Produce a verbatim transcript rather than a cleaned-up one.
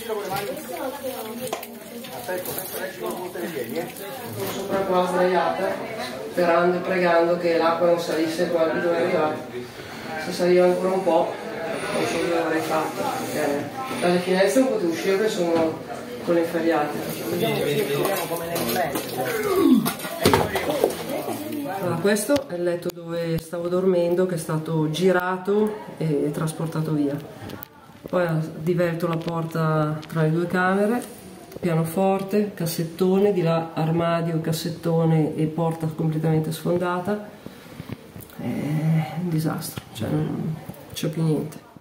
Sopra qua sdraiata, sperando e pregando che l'acqua non salisse qua dove è arrivata. Se saliva ancora un po', non so cosa avrei fatto, perché dalle finestre non potevo uscire perché sono con le inferriate. Allora, questo è il letto dove stavo dormendo, che è stato girato e trasportato via. Poi ho divelto la porta tra le due camere, pianoforte, cassettone, di là armadio, cassettone e porta completamente sfondata. È un disastro, cioè non c'è più niente.